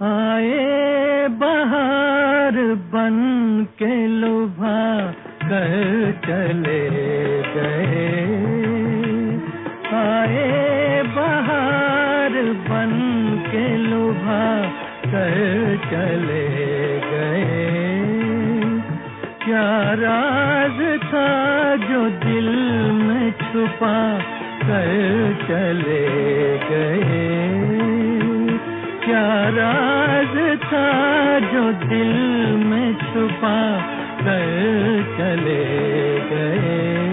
आए बहार बन के लुभा कर चले गए, आए बहार बन के लुभा कर चले गए। क्या राज था जो दिल में छुपा कर चले गए, क्या राज था जो दिल में छुपा कर चले गए।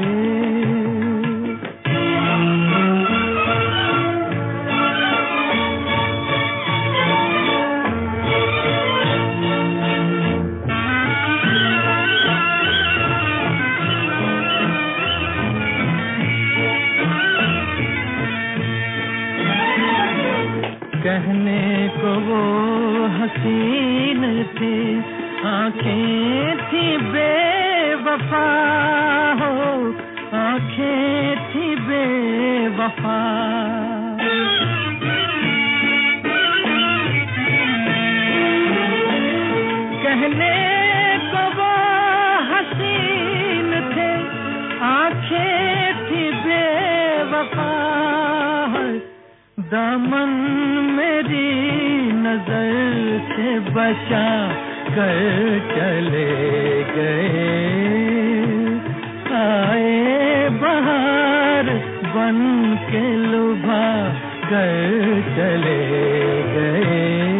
कहने को वो हसीन थी, आँखें थी बेवफा हो, आँखें थी बेवफा। कहने को वो हसीन थे, आँखें थी बेवफा। दामन मेरी नजर से बचा कर चले गए, आए बहार बन के लुभा कर चले गए।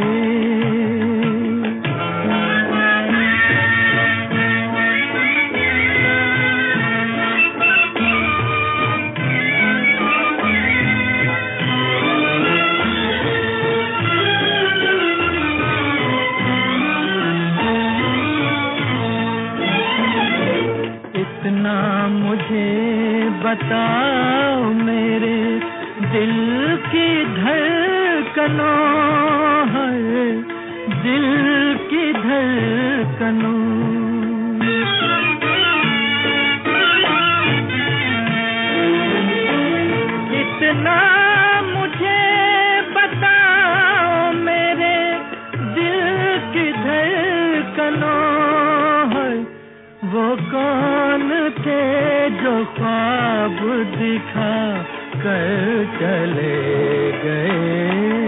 इतना मुझे बताओ मेरे दिल की धड़कनों है, दिल की धड़कनों। इतना मुझे बताओ मेरे दिल की धड़कनों है, वो कौन थे जो ख्वाब दिखा कर चले गए,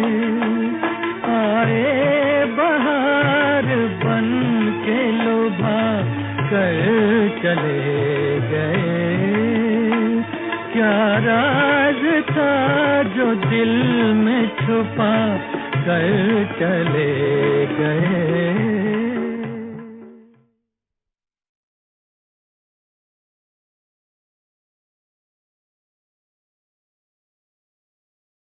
आए बहार बन के लुभा कर चले गए। क्या राज था जो दिल में छुपा कर चले गए।